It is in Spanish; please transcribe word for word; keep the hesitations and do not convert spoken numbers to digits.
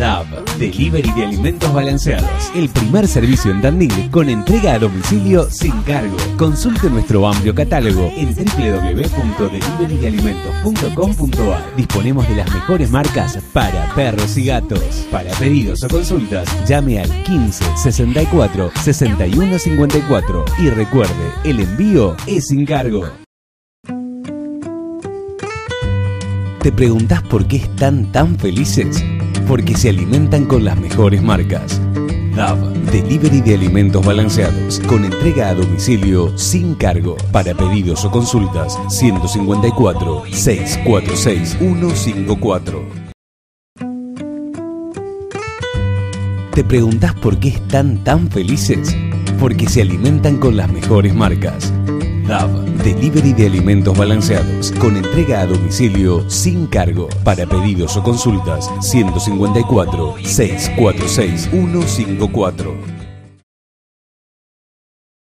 D A V, Delivery de Alimentos Balanceados. El primer servicio en Tandil con entrega a domicilio sin cargo. Consulte nuestro amplio catálogo en doble u doble u doble u punto delivery de alimentos punto com punto a r. Disponemos de las mejores marcas para perros y gatos. Para pedidos o consultas, llame al quince sesenta y cuatro sesenta y uno cincuenta y cuatro y recuerde, el envío es sin cargo. ¿Te preguntás por qué están tan felices? Porque se alimentan con las mejores marcas. D A V, Delivery de Alimentos Balanceados, con entrega a domicilio sin cargo. Para pedidos o consultas, ciento cincuenta y cuatro, seiscientos cuarenta y seis, ciento cincuenta y cuatro. ¿Te preguntás por qué están tan felices? Porque se alimentan con las mejores marcas. D A V, Delivery de Alimentos Balanceados, con entrega a domicilio sin cargo. Para pedidos o consultas, ciento cincuenta y cuatro, seiscientos cuarenta y seis, ciento cincuenta y cuatro.